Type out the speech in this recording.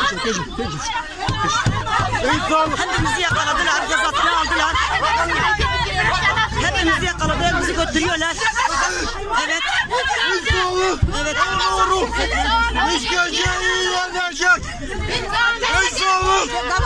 Hepimizi yakaladılar, gözaltına aldılar. Hepimizi yakaladılar, bizi götürüyorlar. Evet. Evet. İşkenceyi yenecek.